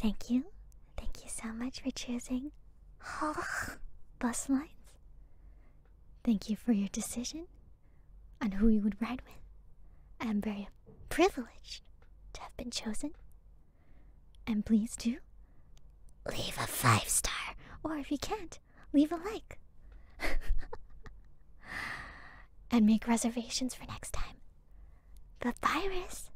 Thank you. Thank you so much for choosing Bus Lines. Thank you for your decision on who you would ride with. I am very privileged to have been chosen. And please do leave a 5-star, or if you can't, leave a like. And make reservations for next time. But Virus,